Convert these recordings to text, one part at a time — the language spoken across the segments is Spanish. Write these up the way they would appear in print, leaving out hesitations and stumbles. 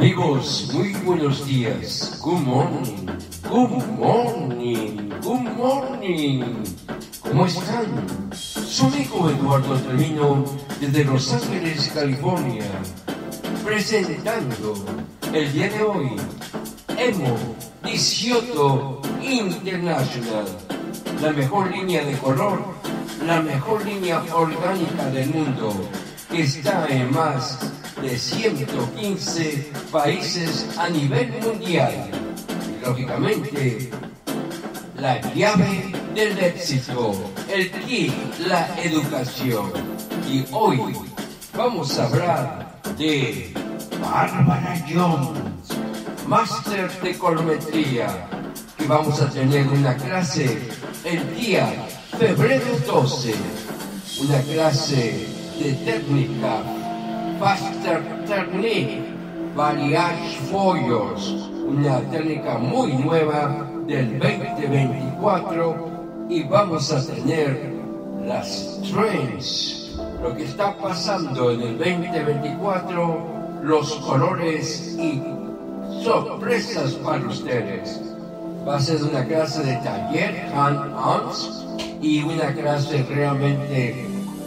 Amigos, muy buenos días. Good morning. Good morning. Good morning. ¿Cómo están? Su amigo Eduardo Trevino desde Los Ángeles, California, presentando el día de hoy Emo 18 International, la mejor línea de color, la mejor línea orgánica del mundo, que está en más de 115 países a nivel mundial. Y, lógicamente, la llave del éxito, el kit, la educación. Y hoy vamos a hablar de Bárbara Jones, máster de colorimetría, que vamos a tener una clase el día febrero 12, una clase de técnica Faster Technique Balayage Foyers, una técnica muy nueva del 2024, y vamos a tener las trends, lo que está pasando en el 2024, los colores y sorpresas para ustedes. Va a ser una clase de taller hand-ons y una clase realmente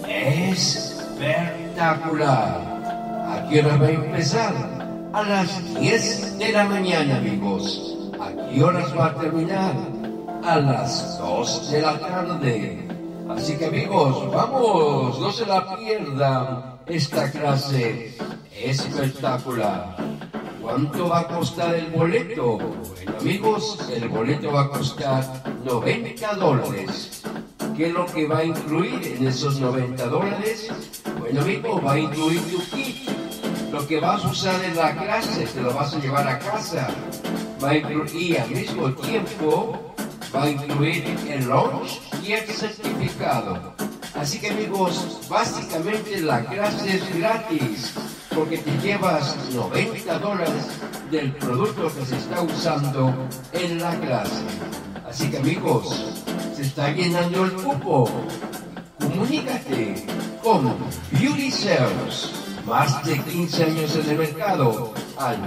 espectacular. ¿A qué hora va a empezar? A las 10 de la mañana, amigos. ¿A qué horas va a terminar? A las 2 de la tarde. Así que, amigos, vamos, no se la pierdan. Esta clase espectacular. ¿Cuánto va a costar el boleto? Bueno, amigos, el boleto va a costar $90. ¿Qué es lo que va a incluir en esos $90? Bueno, amigos, va a incluir tu kit. Lo que vas a usar en la clase, te lo vas a llevar a casa. Va a incluir, y al mismo tiempo, va a incluir el lunch y el certificado. Así que, amigos, básicamente la clase es gratis, porque te llevas $90 del producto que se está usando en la clase. Así que, amigos, se está llenando el cupo. Comunícate con Beauty Sales, más de 15 años en el mercado, al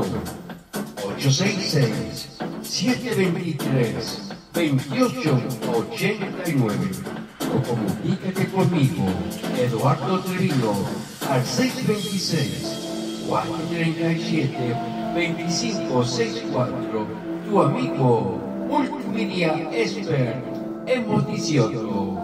1-866-723-2889. O comunícate conmigo, Eduardo Trevino, al 626-437-2564. Tu amigo Multimedia Expert Emo 18.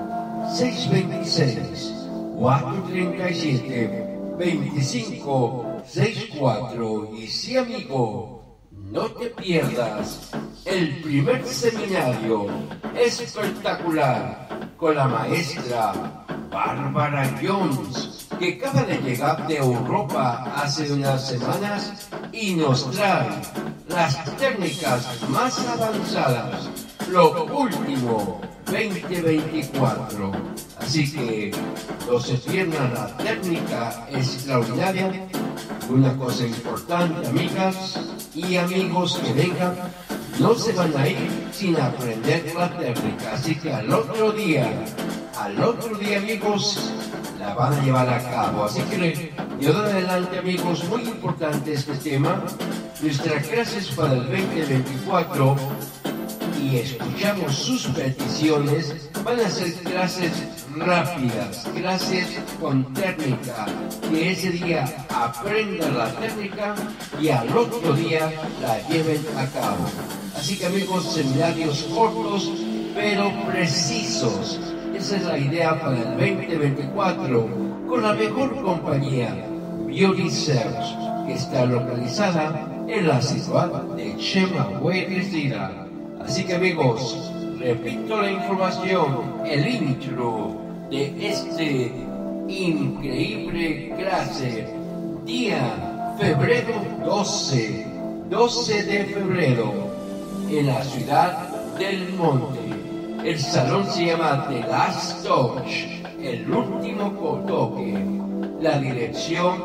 626-437-2564. Y sí, amigo, no te pierdas el primer seminario espectacular con la maestra Bárbara Jones, que acaba de llegar de Europa hace unas semanas y nos trae las técnicas más avanzadas, lo último 2024. Así que no se pierdan la técnica extraordinaria. Una cosa importante, amigas y amigos que vengan, no se van a ir sin aprender la técnica. Así que al otro día, amigos, la van a llevar a cabo. Así que de ahora en adelante, amigos, muy importante este tema. Nuestras clases para el 2024, y escuchamos sus peticiones, van a ser clases rápidas, clases con técnica, que ese día aprendan la técnica y al otro día la lleven a cabo. Así que, amigos, seminarios cortos pero precisos. Esa es la idea para el 2024, con la mejor compañía, Beauty Sales, que está localizada en la ciudad de Chemaway, Virginia. Así que, amigos, repito la información, el intro de este increíble clase, día febrero 12 de febrero, en la ciudad del Monte. El salón se llama The Last Touch, el último toque. La dirección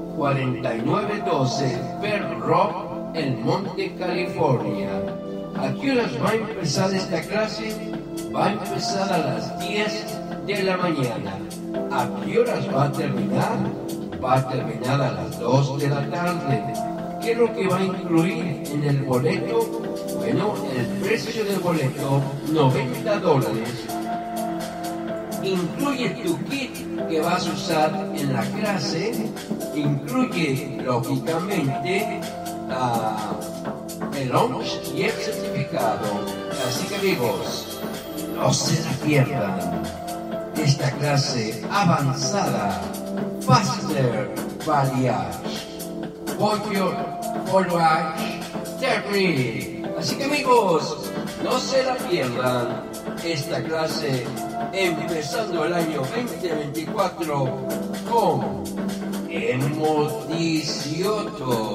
4912 Pearl Rock, El Monte, California. ¿A qué horas va a empezar esta clase? Va a empezar a las 10 de la mañana. ¿A qué horas va a terminar? Va a terminar a las 2 de la tarde. ¿Qué es lo que va a incluir en el boleto? Bueno, el precio del boleto, $90. Incluye tu kit que vas a usar en la clase, incluye lógicamente el lunch y el certificado. Así que amigos, no se la pierdan. Esta clase avanzada, Faster Balayage, Voyage Technique. Así que amigos, no se la pierdan. Esta clase empezando el año 2024 con EMO 18.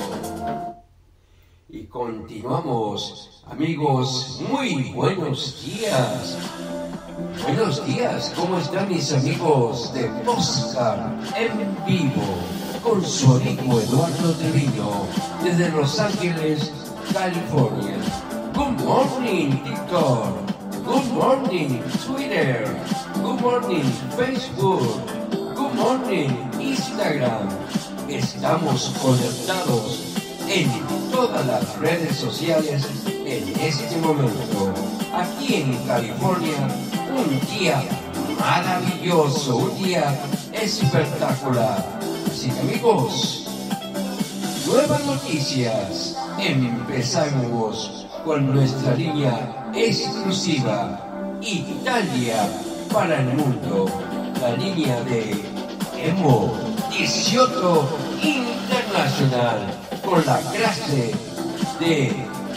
Y continuamos, amigos, muy buenos días. Buenos días, ¿cómo están mis amigos de Postcard en vivo? Con su amigo Eduardo Treviño, desde Los Ángeles, California. Good morning, TikTok. Good morning, Twitter. Good morning, Facebook. Good morning, Instagram. Estamos conectados en todas las redes sociales en este momento. Aquí en California, un día maravilloso, un día espectacular. Así que amigos, nuevas noticias. Empezamos con nuestra línea exclusiva Italia para el mundo, la línea de EMO 18 Internacional, con la clase de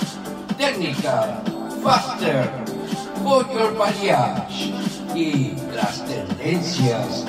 técnica Faster Balayage y las tendencias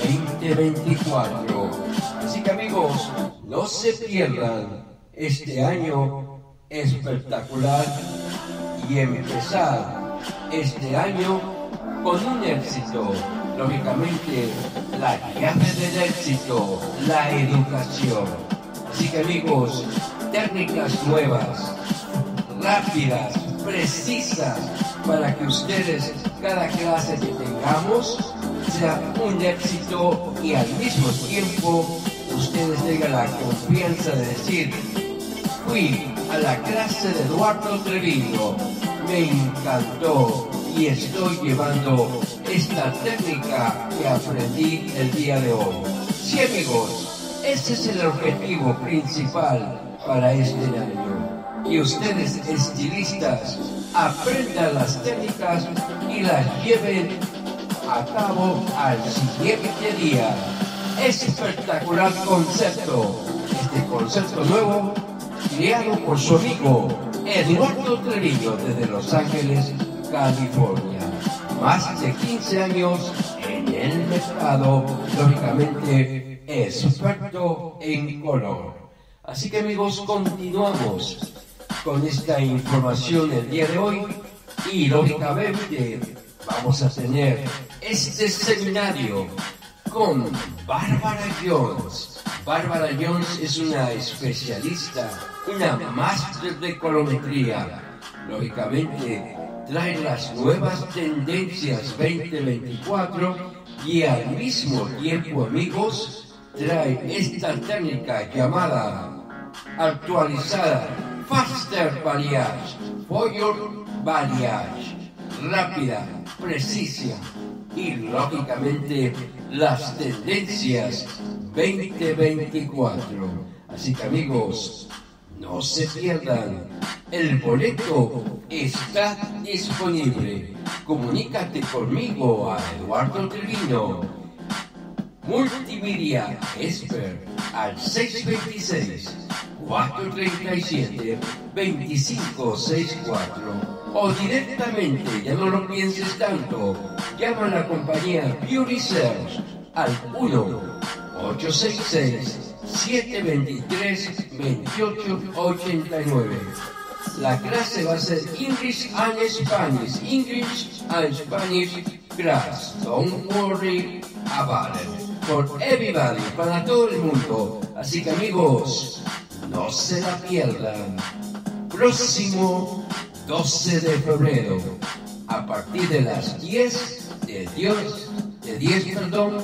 2024. Así que amigos, no se pierdan este año espectacular y empezar este año con un éxito. Lógicamente, la llave del éxito, la educación. Así que amigos, técnicas nuevas, rápidas, precisas, para que ustedes, cada clase que tengamos, sea un éxito y al mismo tiempo ustedes tengan la confianza de decir: fui a la clase de Eduardo Treviño, me encantó y estoy llevando esta técnica que aprendí el día de hoy. Sí, amigos, ese es el objetivo principal para este año. Y ustedes, estilistas, aprendan las técnicas y las lleven a cabo al siguiente día. Espectacular concepto. Este concepto nuevo, creado por su amigo Eduardo Treviño desde Los Ángeles, California. Más de 15 años en el mercado, lógicamente experto en color. Así que amigos, continuamos con esta información el día de hoy y lógicamente vamos a tener este seminario con Bárbara Jones. Bárbara Jones es una especialista, una máster de colometría. Lógicamente trae las nuevas tendencias 2024 y al mismo tiempo, amigos, trae esta técnica llamada actualizada Faster Balayage, Balayage, rápida, precisa y lógicamente las tendencias 2024. Así que amigos, no se pierdan. El boleto está disponible. Comunícate conmigo a Eduardo Treviño, Multimedia Expert, al 626-437-2564 o directamente, ya no lo pienses tanto, llama a la compañía Beauty Search al 1-866-723-2889. La clase va a ser English and Spanish, English and Spanish class. Don't worry about it. For everybody, para todo el mundo. Así que amigos, no se la pierdan. Próximo 12 de febrero, a partir de las 10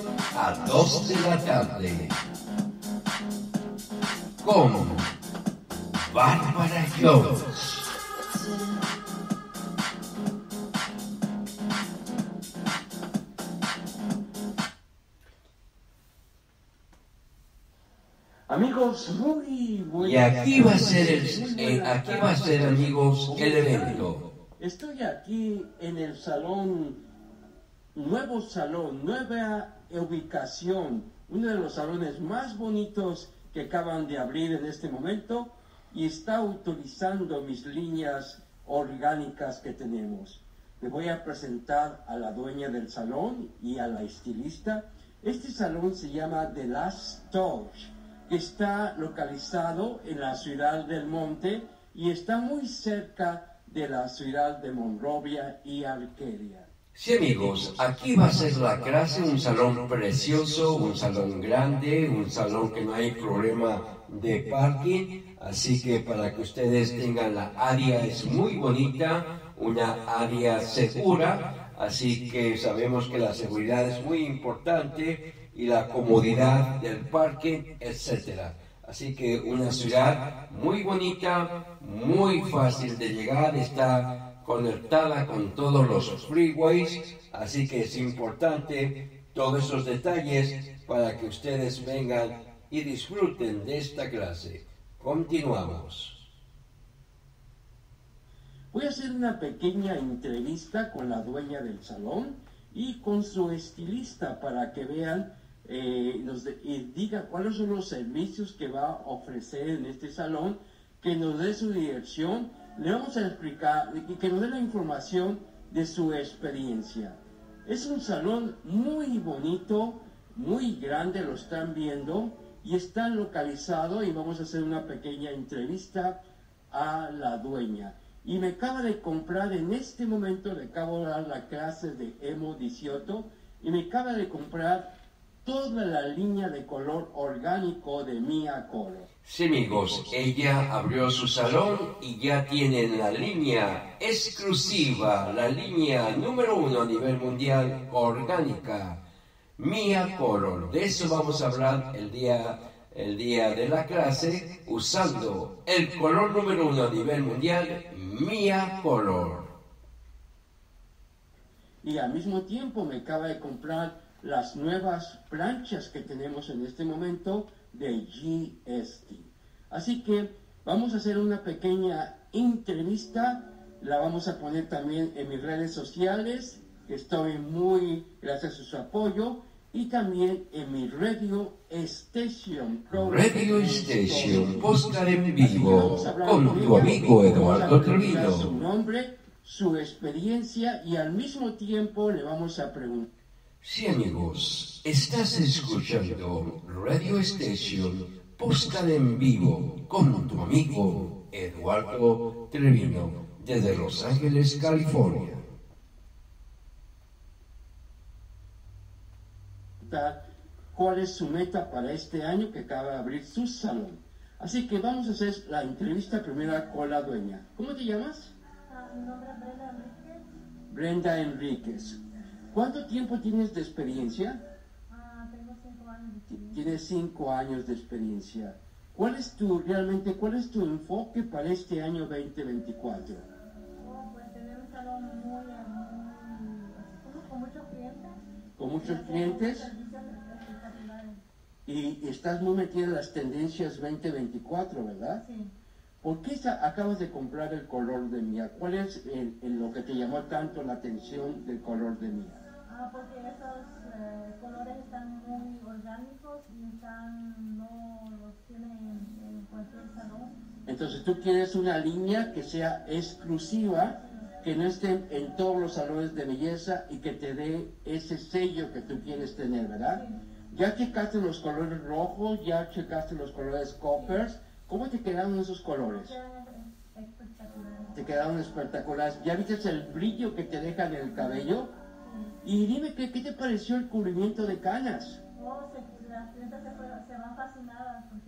a 2 de la tarde, con Bárbara Jones. Amigos, muy Y aquí va a ser, amigos, el evento. Estoy aquí en el salón, nueva ubicación, uno de los salones más bonitos que acaban de abrir en este momento y está utilizando mis líneas orgánicas que tenemos. Le voy a presentar a la dueña del salón y a la estilista. Este salón se llama The Last Touch, que está localizado en la ciudad del Monte y está muy cerca de la ciudad de Monrovia y Arqueria. Sí, amigos, aquí va a ser la clase, un salón precioso, un salón grande, un salón que no hay problema de parking, así que para que ustedes tengan la área es muy bonita, una área segura, así que sabemos que la seguridad es muy importante y la comodidad del parking, etcétera. Así que una ciudad muy bonita, muy fácil de llegar, está conectada con todos los freeways, así que es importante todos esos detalles para que ustedes vengan y disfruten de esta clase. Continuamos. Voy a hacer una pequeña entrevista con la dueña del salón y con su estilista para que vean y diga cuáles son los servicios que va a ofrecer en este salón, que nos dé su dirección. Le vamos a explicar y que nos dé la información de su experiencia. Es un salón muy bonito, muy grande, lo están viendo, y está localizado, y vamos a hacer una pequeña entrevista a la dueña. Y me acaba de comprar, en este momento le acabo de dar la clase de Emo 18, y me acaba de comprar toda la línea de color orgánico de Mia Color. Sí, amigos, ella abrió su salón y ya tienen la línea exclusiva, la línea número 1 a nivel mundial orgánica, Mia Color. De eso vamos a hablar el día de la clase, usando el color número 1 a nivel mundial, Mia Color. Y al mismo tiempo me acaba de comprar las nuevas planchas que tenemos en este momento de GST. Así que vamos a hacer una pequeña entrevista, la vamos a poner también en mis redes sociales, que estoy muy gracias a su apoyo, y también en mi Radio Station. Radio Station, podcast en vivo, con tu amigo Eduardo Trevino. Su nombre, su experiencia, y al mismo tiempo le vamos a preguntar. Sí, amigos, estás escuchando Radio Station, podcast en vivo, con tu amigo Eduardo Trevino, desde Los Ángeles, California. ¿Cuál es su meta para este año que acaba de abrir su salón? Así que vamos a hacer la entrevista primera con la dueña. ¿Cómo te llamas? Mi nombre es Brenda Enríquez. Brenda Enríquez. ¿Cuánto tiempo tienes de experiencia? Tengo 5 años de experiencia. Tienes 5 años de experiencia. ¿Cuál es tu enfoque para este año 2024? Pues tener un salón con muchos clientes. ¿Con muchos clientes? Servicios espectaculares. Y estás muy metida en las tendencias 2024, ¿verdad? Sí. ¿Por qué acabas de comprar el color de Mia? ¿Cuál es lo que te llamó tanto la atención del color de Mia? Porque esos colores están muy orgánicos y no los tienen en cualquier salón. Entonces tú quieres una línea que sea exclusiva, que no esté en todos los salones de belleza y que te dé ese sello que tú quieres tener, ¿verdad? Sí. Ya checaste los colores rojos, ya checaste los colores coppers. ¿Cómo te quedaron esos colores? Espectaculares. Te quedaron espectaculares. ¿Ya viste el brillo que te deja en el cabello? Y dime, ¿qué te pareció el cubrimiento de canas? Las clientes se van fascinadas porque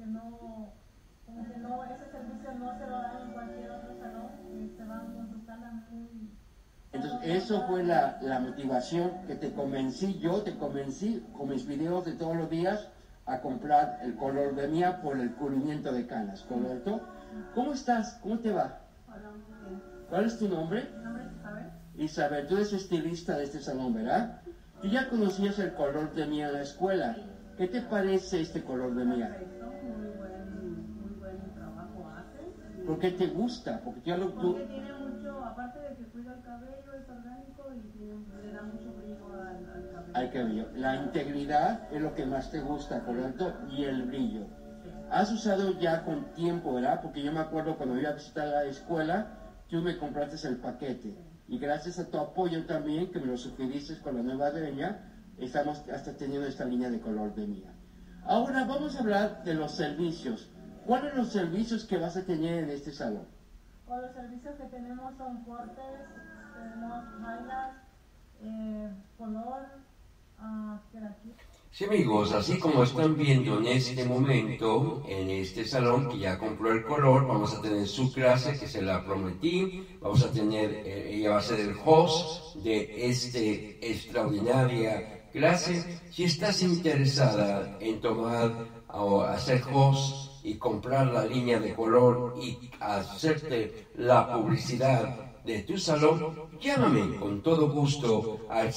ese servicio no se lo dan en cualquier otro salón y se van con sus canas muy... Entonces, eso fue la motivación que te convencí con mis videos de todos los días a comprar el color de mía por el cubrimiento de canas, ¿correcto? ¿Cómo estás? ¿Cómo te va? Hola, muy bien. ¿Cuál es tu nombre? Mi nombre es Isabel. Isabel, tú eres estilista de este salón, ¿verdad? Tú ya conocías el color de mía en la escuela. ¿Qué te parece este color de mía? Perfecto, muy buen trabajo hace. ¿Por qué te gusta? Porque ya lo tú... Porque tiene mucho, aparte de que cuida el cabello, es orgánico y le da mucho brillo al cabello. Al cabello. La integridad es lo que más te gusta, ¿correcto? Y el brillo. Has usado ya con tiempo, ¿verdad? Porque yo me acuerdo cuando iba a visitar la escuela, tú me compraste el paquete. Y gracias a tu apoyo también, que me lo sugeriste con la nueva dueña, estamos hasta teniendo esta línea de color de mía. Ahora vamos a hablar de los servicios. ¿Cuáles son los servicios que vas a tener en este salón? Con los servicios que tenemos son cortes, tenemos highlights, color, queratina. Sí, amigos, así como están viendo en este momento, en este salón que ya compró el color, vamos a tener su clase que se la prometí, vamos a tener, ella va a ser el host de esta extraordinaria clase. Si estás interesada en tomar o hacer host y comprar la línea de color y hacerte la publicidad de tu salón, llámame con todo gusto al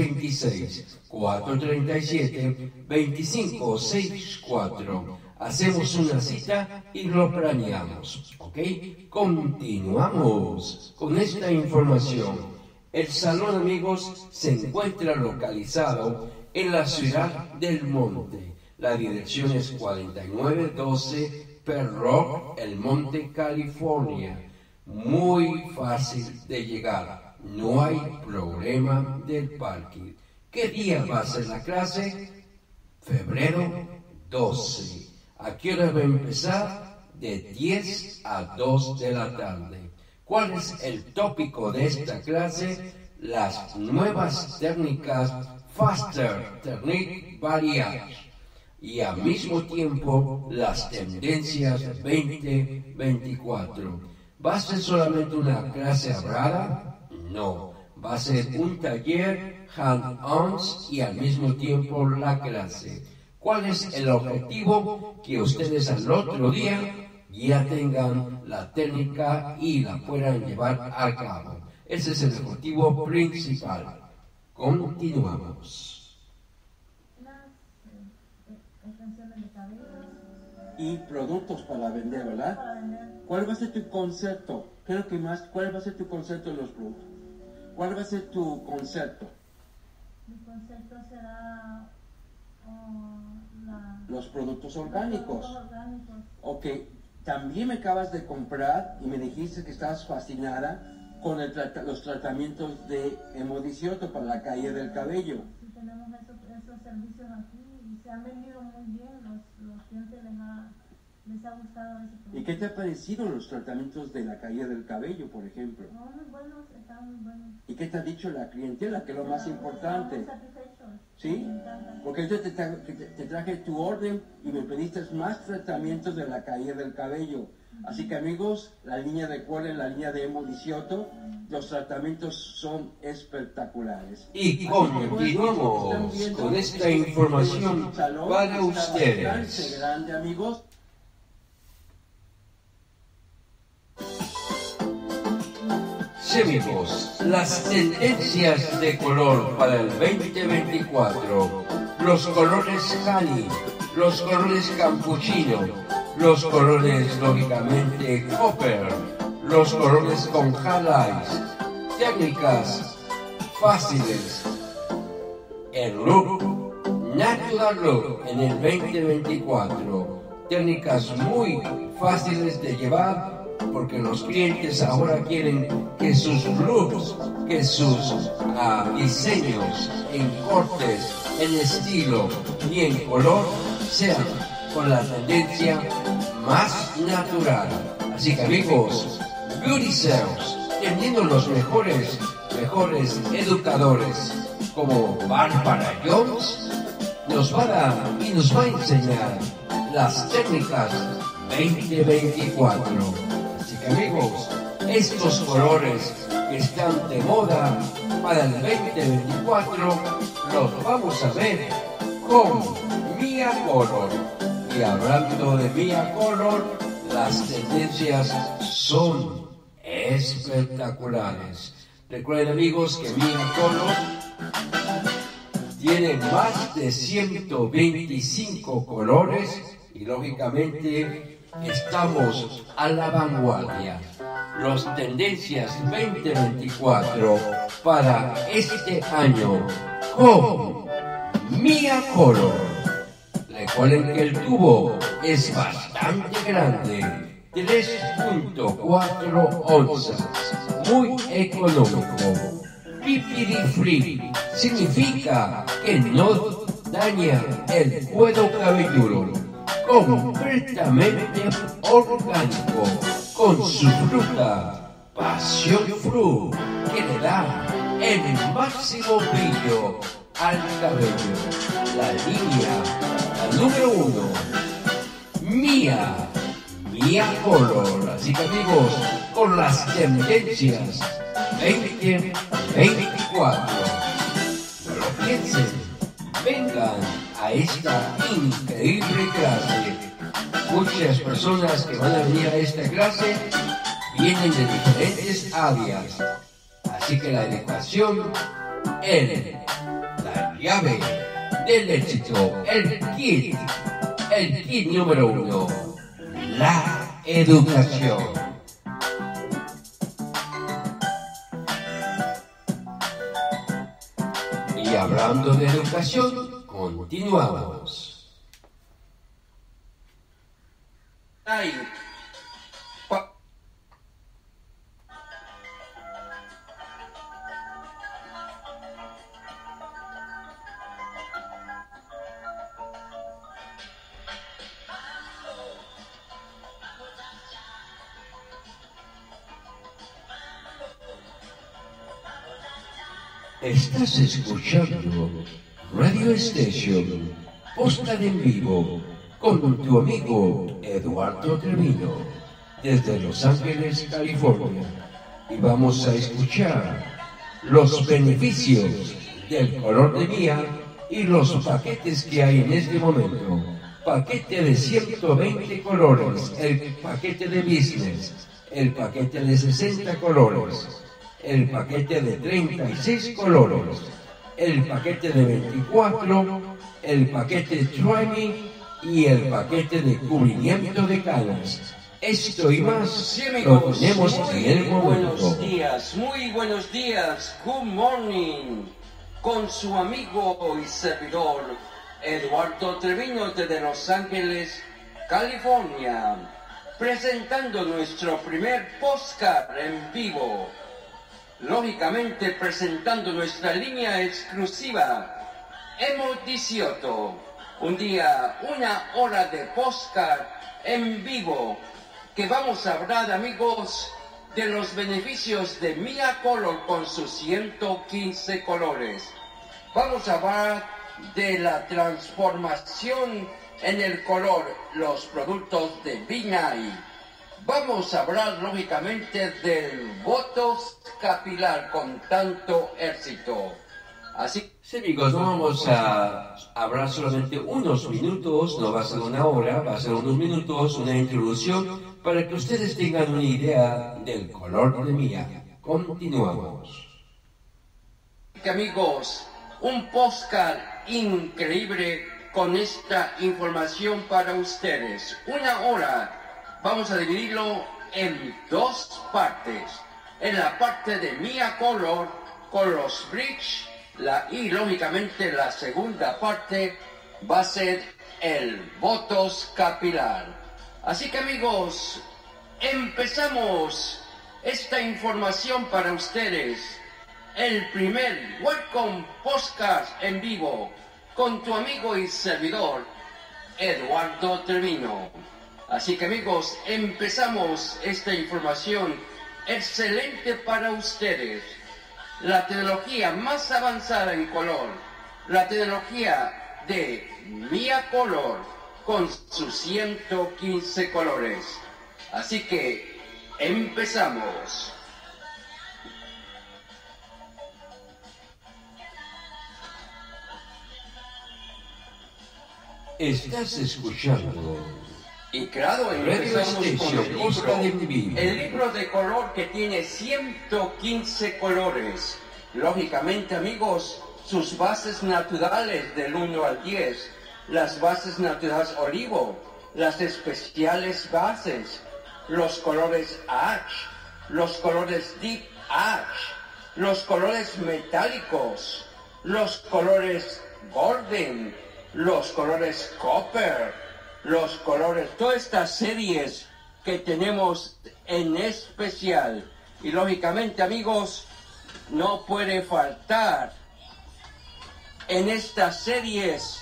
626-437-2564. Hacemos una cita y lo planeamos, ¿ok? Continuamos con esta información. El salón, amigos, se encuentra localizado en la ciudad del Monte. La dirección es 4912 Pearl Rock, El Monte, California. Muy fácil de llegar, no hay problema del parking. ¿Qué día va a ser la clase? Febrero 12. ¿A qué hora va a empezar? De 10 a 2 de la tarde. ¿Cuál es el tópico de esta clase? Las nuevas técnicas Faster Technique Variage y al mismo tiempo las tendencias 2024. ¿Va a ser solamente una clase hablada? No. Va a ser un taller hand-ons y al mismo tiempo la clase. ¿Cuál es el objetivo? Que ustedes al otro día ya tengan la técnica y la puedan llevar a cabo. Ese es el objetivo principal. Continuamos. Extensiones de cabello. Y productos para vender, ¿verdad? Para vender. ¿Cuál va a ser tu concepto? Creo que más, ¿cuál va a ser tu concepto de los productos? ¿Cuál va a ser tu concepto? Mi concepto será Los productos orgánicos. Los orgánicos. Ok, también me acabas de comprar y me dijiste que estabas fascinada con los tratamientos de hemodicioto para la caída del cabello. Sí, tenemos esos servicios aquí y se han vendido muy bien, los clientes les ha gustado ese producto. ¿Y qué te ha parecido los tratamientos de la caída del cabello, por ejemplo? No, muy buenos, están muy buenos. ¿Y qué te ha dicho la clientela, que es lo más importante? Estamos satisfechos. ¿Sí? Me encanta. Porque yo te traje tu orden y me pediste más tratamientos de la caída del cabello. Así que amigos, la línea de Cuore, la línea de hemodicioto, los tratamientos son espectaculares. Y continuamos con esta información para ustedes. Bastante grande, amigos. Sí, amigos, las tendencias de color para el 2024, los colores honey, los colores capuchino, los colores lógicamente copper, los colores con highlights, técnicas fáciles, el look, natural look en el 2024, técnicas muy fáciles de llevar, porque los clientes ahora quieren que sus looks, que sus diseños en cortes, en estilo y en color sean con la tendencia más natural. Así que amigos, Beauty Sales, teniendo los mejores educadores como Bárbara Jones, nos va a enseñar las técnicas 2024. Así que amigos, estos colores que están de moda para el 2024 los vamos a ver con Mia Mia Color. Y hablando de Mia Color, las tendencias son espectaculares. Recuerden, amigos, que Mia Color tiene más de 125 colores y lógicamente estamos a la vanguardia. Las tendencias 2024 para este año con Mia Color. Recuerden que el tubo es bastante grande, 3.4 onzas, muy económico. Pipiri free significa que no daña el cuero cabelludo, completamente orgánico, con su fruta Passion Fruit, que le da el máximo brillo al cabello. La línea, la número 1, Mia Color. Así que, amigos, con las tendencias 2024, no lo piensen, vengan a esta increíble clase. Muchas personas que van a venir a esta clase vienen de diferentes áreas, así que la educación es la llave del éxito, el kit número 1, la educación. Y hablando de educación, continuamos. Estás escuchando Radio Station, Postal en Vivo, con tu amigo Eduardo Trevino, desde Los Ángeles, California. Y vamos a escuchar los beneficios del color de Mia y los paquetes que hay en este momento. Paquete de 120 colores, el paquete de business, el paquete de 60 colores, el paquete de 36 colores, el paquete de 24, el paquete Try Me y el paquete de cubrimiento de canas. Esto y más Sí, lo amigos, tenemos en el momento. muy buenos días, good morning, con su amigo y servidor Eduardo Trevino desde Los Ángeles, California, presentando nuestro primer podcast en vivo. Lógicamente presentando nuestra línea exclusiva Emo 18, un día, 1 hora de podcast en vivo, que vamos a hablar, amigos, de los beneficios de Mia Color con sus 115 colores. Vamos a hablar de la transformación en el color, los productos de B9. Vamos a hablar, lógicamente, del botox capilar con tanto éxito. Así Sí, amigos, no vamos a hablar solamente unos minutos, no va a ser una hora, va a ser unos minutos, una introducción para que ustedes tengan una idea del color de Mia. Continuamos. amigos, un podcast increíble con esta información para ustedes. 1 hora. Vamos a dividirlo en 2 partes. En la parte de Mia Color con los bridge, y lógicamente la segunda parte va a ser el botox capilar. Así que, amigos, empezamos esta información para ustedes. El primer Welcome Podcast en vivo con tu amigo y servidor Eduardo Trevino. Así que, amigos, empezamos esta información excelente para ustedes. La tecnología más avanzada en color, la tecnología de Mia Color con sus 115 colores. Así que empezamos. Estás escuchando Y claro, Radio empezamos Station, con Costa el del Vino. libro de color que tiene 115 colores. Lógicamente, amigos, sus bases naturales del 1 al 10, las bases naturales olivo, las especiales bases, los colores ash, los colores deep ash, los colores metálicos, los colores golden, los colores copper, los colores, todas estas series que tenemos en especial. Y lógicamente, amigos, no puede faltar en estas series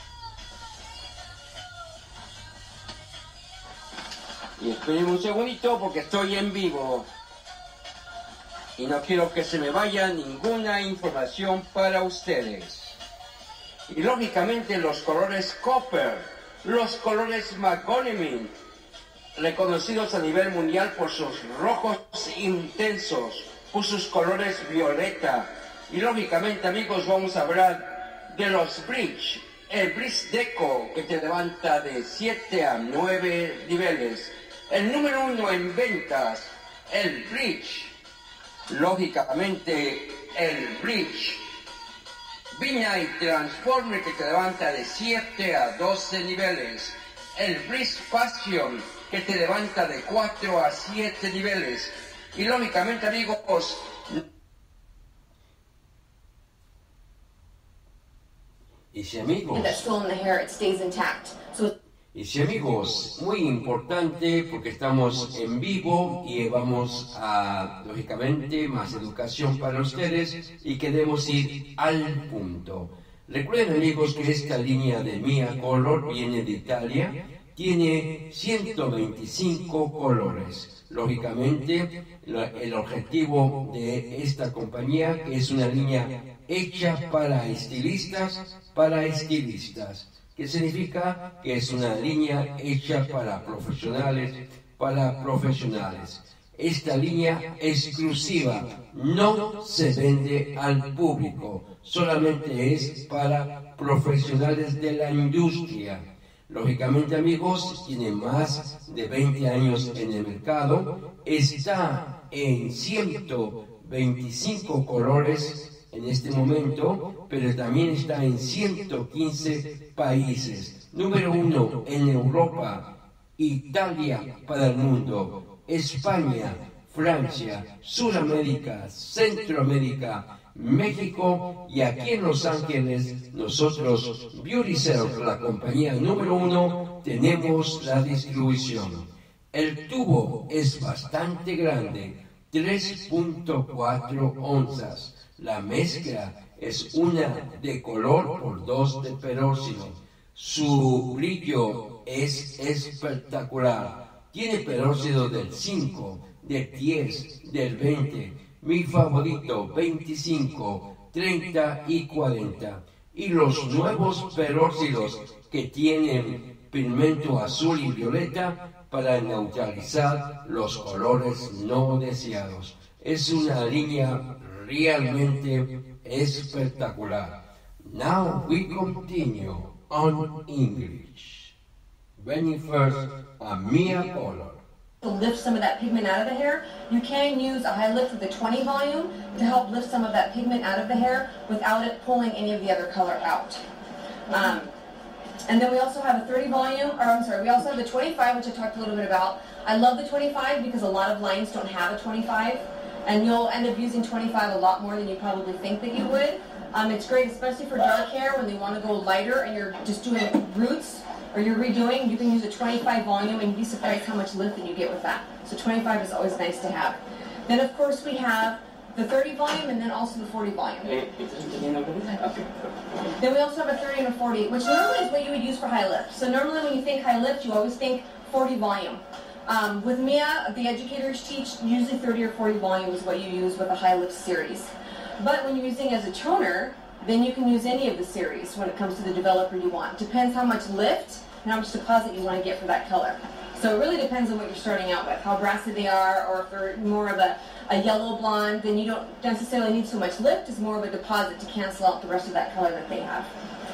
y esperen un segundito porque estoy en vivo y no quiero que se me vaya ninguna información para ustedes. Y lógicamente los colores copper, los colores mahogany, reconocidos a nivel mundial por sus rojos intensos, por sus colores violeta. Y lógicamente, amigos, vamos a hablar de los bridge, el bridge deco que te levanta de 7 a 9 niveles. El número 1 en ventas, el bridge. Lógicamente, el bridge V-Night Transformer que te levanta de 7 a 12 niveles. El Bridge Passion que te levanta de 4 a 7 niveles. Y lógicamente, amigos, y si amigos, that's still in the hair, it stays intact. So y si amigos, muy importante porque estamos en vivo y vamos a, lógicamente, más educación para ustedes y queremos ir al punto. Recuerden, amigos, que esta línea de Mia Color viene de Italia, tiene 125 colores. Lógicamente, el objetivo de esta compañía es una línea hecha para estilistas, que significa que es una línea hecha para profesionales. Esta línea exclusiva no se vende al público, solamente es para profesionales de la industria. Lógicamente, amigos, tiene más de 20 años en el mercado, está en 125 colores en este momento, pero también está en 115 países. Número 1 en Europa, Italia para el mundo, España, Francia, Sudamérica, Centroamérica, México y aquí en Los Ángeles, nosotros, Beauty Self, la compañía número 1, tenemos la distribución. El tubo es bastante grande, 3.4 onzas. La mezcla es una de color por 2 de peróxido. Su brillo es espectacular. Tiene peróxido del 5, del 10, del 20. Mi favorito, 25, 30 y 40. Y los nuevos peróxidos que tienen pigmento azul y violeta para neutralizar los colores no deseados. Es una línea realmente espectacular. Now we continue on English. Bringing first a Mia Color. to lift some of that pigment out of the hair, you can use a high lift with the 20 volume to help lift some of that pigment out of the hair without it pulling any of the other color out. And then we also have a 30 volume, we also have the 25, which I talked a little bit about. I love the 25 because a lot of lines don't have a 25, and you'll end up using 25 a lot more than you probably think that you would. It's great, especially for dark hair when they want to go lighter and you're just doing roots or you're redoing. You can use a 25 volume and you'd be surprised how much lift that you get with that. So 25 is always nice to have. Then of course we have the 30 volume and then also the 40 volume. Okay. Then we also have a 30 and a 40, which normally is what you would use for high lift. So normally when you think high lift, you always think 40 volume. With Mia, the educators teach usually 30 or 40 volume is what you use with a high lift series. But when you're using as a toner, then you can use any of the series when it comes to the developer you want. Depends how much lift and how much deposit you want to get for that color. So it really depends on what you're starting out with, how brassy they are, or if they're more of a yellow blonde, then you don't necessarily need so much lift, it's more of a deposit to cancel out the rest of that color that they have.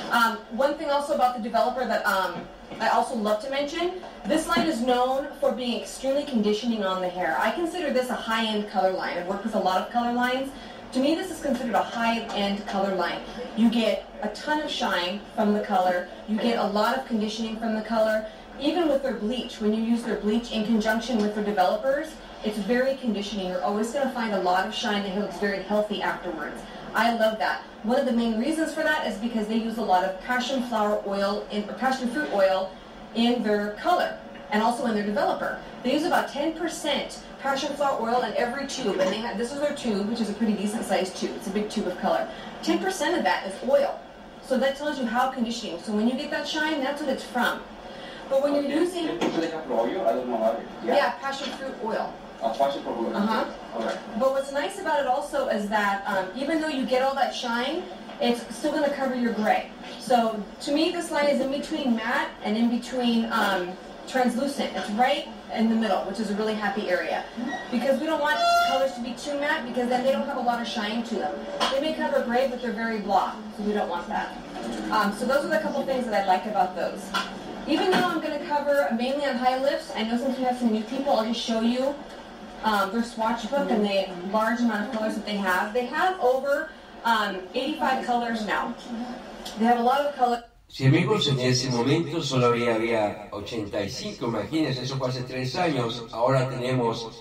One thing also about the developer that I also love to mention, this line is known for being extremely conditioning on the hair. I consider this a high-end color line. I've worked with a lot of color lines. To me, this is considered a high-end color line. You get a ton of shine from the color. You get a lot of conditioning from the color. Even with their bleach, when you use their bleach in conjunction with their developers, it's very conditioning. You're always going to find a lot of shine and it looks very healthy afterwards. I love that. One of the main reasons for that is because they use a lot of passion fruit oil in their color and also in their developer. They use about 10% passion flower oil in every tube, and this is their tube, which is a pretty decent sized tube. It's a big tube of color. 10% of that is oil. So that tells you how conditioning. So when you get that shine, that's what it's from. But when you're using... Yeah, passion fruit oil. Passion fruit oil. Uh-huh. Alright. But what's nice about it also is that even though you get all that shine, it's still going to cover your gray. So to me, this line is in between matte and in between translucent. It's right in the middle, which is a really happy area. Because we don't want colors to be too matte because then they don't have a lot of shine to them. They may cover gray, but they're very blah, so we don't want that. So those are the couple things that I like about those. Even though I'm going to cover mainly on high lifts, I know since we have some new people, I'll just show you their swatch book and the large amount of colors that they have. They have over 85 colors now. They have a lot of colors. Si amigos, en ese momento solo había 85, imagínense, eso fue hace 3 años, ahora tenemos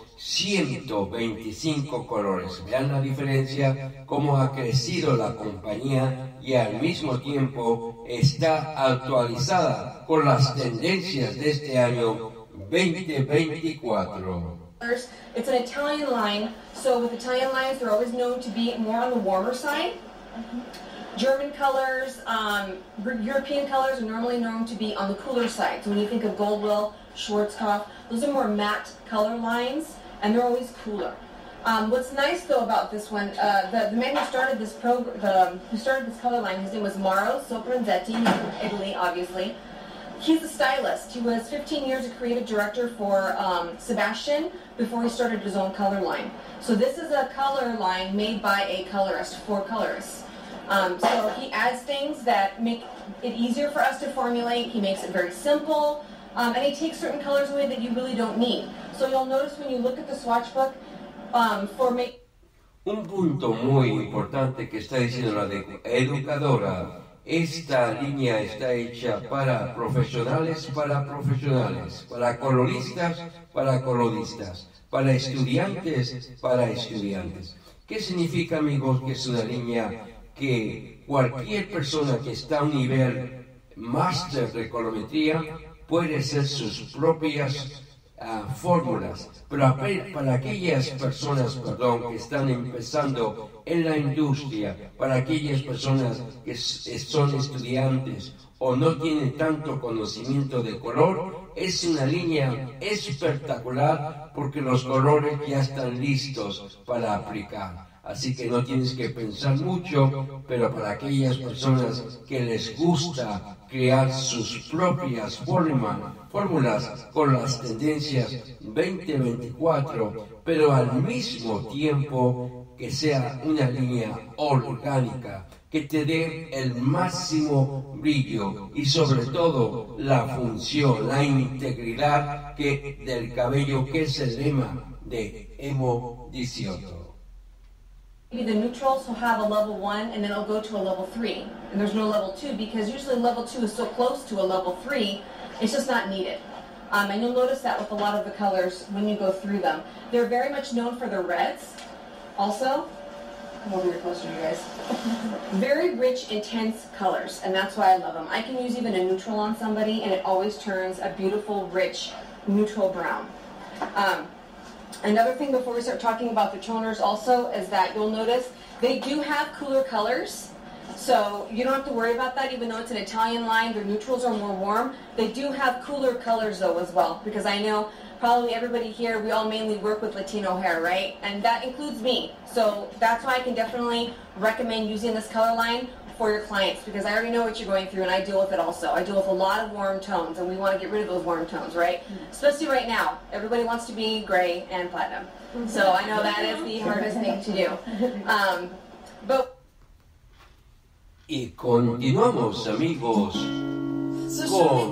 125 colores. Vean la diferencia, cómo ha crecido la compañía y al mismo tiempo está actualizada con las tendencias de este año 2024. It's an Italian line, so with Italian lines, they're always known to be more on the warmer side. German colors, European colors are normally known to be on the cooler side. So when you think of Goldwell, Schwarzkopf, those are more matte color lines, and they're always cooler. What's nice though about this one, the man who started this color line, his name was Mauro Sopranzetti. He's from Italy, obviously. He's a stylist. He was 15 years a creative director for Sebastian before he started his own color line. So this is a color line made by a colorist for colorists. So he adds things that make it easier for us to formulate. He makes it very simple, and he takes certain colors away that you really don't need. So you'll notice when you look at the swatch book, Un punto muy importante que está diciendo la educadora, esta línea está hecha para profesionales, para coloristas, para estudiantes, para estudiantes. ¿Qué significa, amigos, que es una línea que cualquier persona que está a un nivel máster de colorimetría puede hacer sus propias fórmulas, pero para aquellas personas, que están empezando en la industria, para aquellas personas que son estudiantes o no tienen tanto conocimiento de color, es una línea espectacular porque los colores ya están listos para aplicar. Así que no tienes que pensar mucho, pero para aquellas personas que les gusta crear sus propias fórmulas con las tendencias 2024, pero al mismo tiempo que sea una línea orgánica, que te dé el máximo brillo y sobre todo la función, la integridad del cabello, que es el lema de Emo 18. Maybe the neutrals will have a level 1 and then it'll go to a level 3. And there's no level 2 because usually level 2 is so close to a level 3, it's just not needed. And you'll notice that with a lot of the colors when you go through them. They're very much known for their reds also. Come over here closer, you guys. Very rich, intense colors, and that's why I love them. I can use even a neutral on somebody and it always turns a beautiful, rich, neutral brown. Another thing before we start talking about the toners also is that you'll notice they do have cooler colors. So you don't have to worry about that even though it's an Italian line. Their neutrals are more warm. They do have cooler colors though as well because I know probably everybody here, we all mainly work with Latino hair, right? And that includes me. So that's why I can definitely recommend using this color line for your clients because I already know what you're going through and I deal with it also. I deal with a lot of warm tones and we want to get rid of those warm tones, right? Especially right now. Everybody wants to be gray and platinum. So I know that is the hardest thing to do. But Y continuamos, amigos, con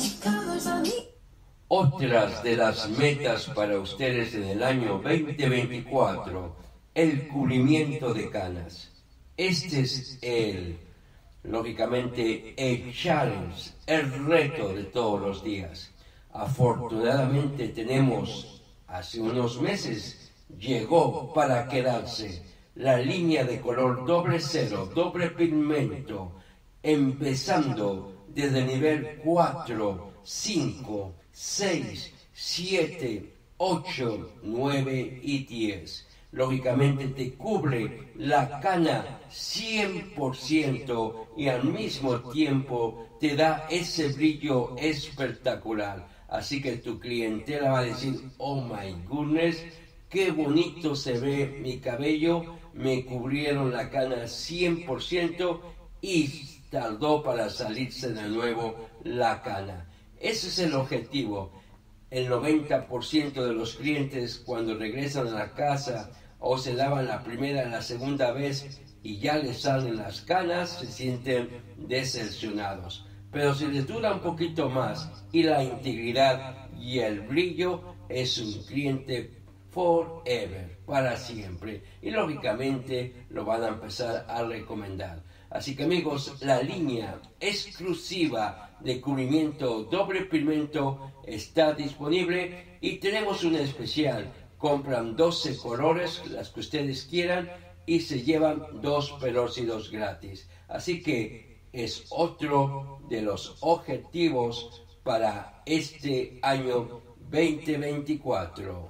otras de las metas para ustedes en el año 2024, el cubrimiento de canas. Este es lógicamente, el challenge, el reto de todos los días. Afortunadamente tenemos, hace unos meses, llegó para quedarse la línea de color doble cero, doble pigmento, empezando desde el nivel 4, 5, 6, 7, 8, 9 y 10. Lógicamente te cubre la cana 100% y al mismo tiempo te da ese brillo espectacular. Así que tu clientela va a decir, oh my goodness, qué bonito se ve mi cabello, me cubrieron la cana 100% y tardó para salirse de nuevo la cana. Ese es el objetivo. El 90% de los clientes cuando regresan a la casa o se lavan la primera, la segunda vez y ya les salen las canas, se sienten decepcionados. Pero si les dura un poquito más y la integridad y el brillo, es un cliente forever, para siempre. Y lógicamente lo van a empezar a recomendar. Así que amigos, la línea exclusiva de cubrimiento doble pigmento está disponible y tenemos una especial. Compran 12 colores, las que ustedes quieran, y se llevan 2 peróxidos gratis. Así que es otro de los objetivos para este año 2024.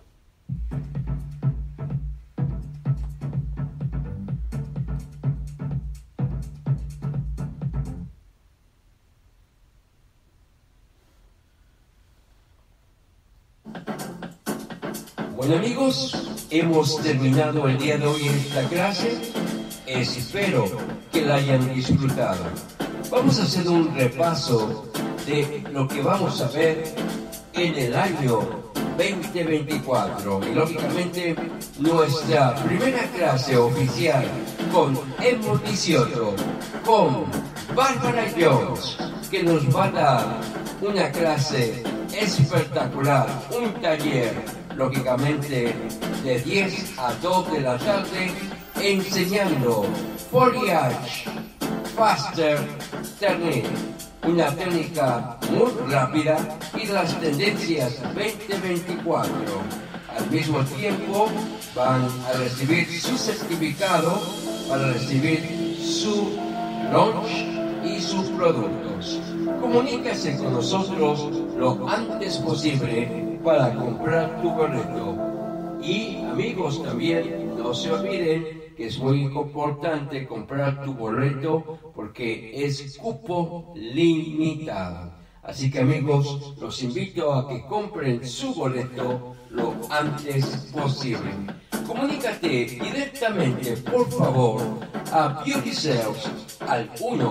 Bueno amigos, hemos terminado el día de hoy esta clase. Espero que la hayan disfrutado. Vamos a hacer un repaso de lo que vamos a ver en el año 2024. Y lógicamente nuestra primera clase oficial con Emo 18, con Bárbara Jones, que nos va a dar una clase espectacular, un taller lógicamente de 10 a 2 de la tarde, enseñando foliage faster technique, una técnica muy rápida y las tendencias 2024. Al mismo tiempo van a recibir su certificado para recibir su launch y sus productos. Comuníquese con nosotros lo antes posible para comprar tu boleto. Y amigos, también no se olviden que es muy importante comprar tu boleto porque es cupo limitado. Así que amigos, los invito a que compren su boleto lo antes posible. Comunícate directamente, por favor, a Beauty Sales al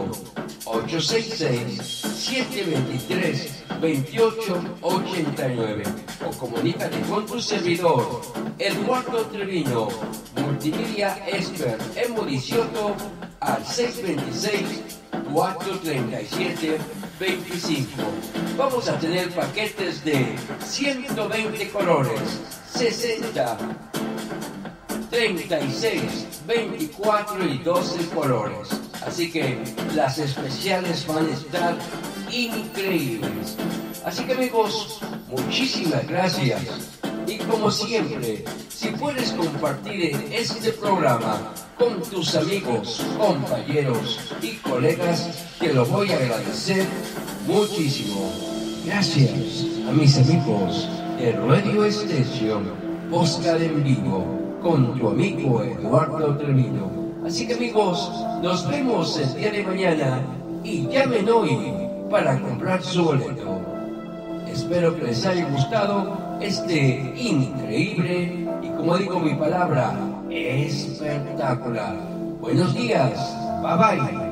1-866-723-2889 o comunícate con tu servidor, Eduardo Treviño, Multimedia Expert Emo 18 al 626-437-25. Vamos a tener paquetes de 120 colores, 60, 36, 24 y 12 colores. Así que las especiales van a estar increíbles. Así que amigos, muchísimas gracias. Y como siempre, si puedes compartir este programa con tus amigos, compañeros y colegas, te lo voy a agradecer muchísimo. Gracias a mis amigos de Radio Station, Oscar en vivo, con tu amigo Eduardo Treviño. Así que amigos, nos vemos el día de mañana y llamen hoy para comprar su boleto. Espero que les haya gustado este increíble y, como digo mi palabra, espectacular. Buenos días, bye bye.